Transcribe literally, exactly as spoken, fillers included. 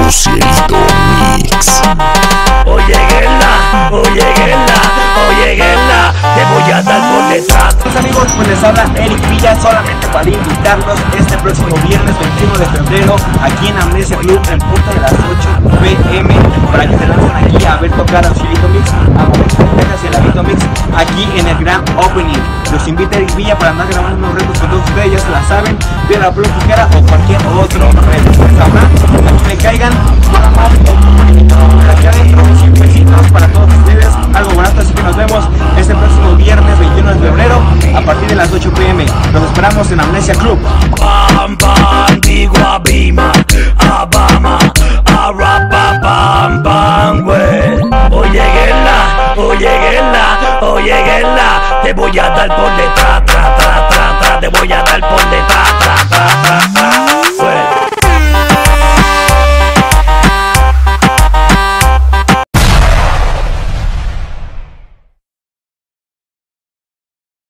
Lucielito Mix. Oye Guerla, oye Guerla, oye Guerla, te voy a dar por detrás. Amigos, pues les habla Eric Villa solamente para invitarlos este próximo viernes veintiuno de febrero aquí en Amnesia Club en punto de las ocho p m para que se lancen aquí a ver tocar a Lucielito Mix, a Texas y el Lavito Mix aquí en el gran opening. Los invita Eric Villa para andar grabando unos retos con todos ustedes, ya se la saben, de la blog Tijera o cualquier otro reto. Pues ahora, aquí me caigan, nada más aquí adentro, cien pesitos para todos ustedes, algo barato, así que nos vemos este próximo viernes veintiuno de febrero a partir de las ocho p m Los esperamos en Amnesia Club. Bam, bam, digo a Bima, a Bama, a Rapa, bam, bam, güey. Oye Guerla, oye Guerla, oye Guerla, te voy a dar por detrás, tra, tra, tra, tra, te voy a dar por detrás.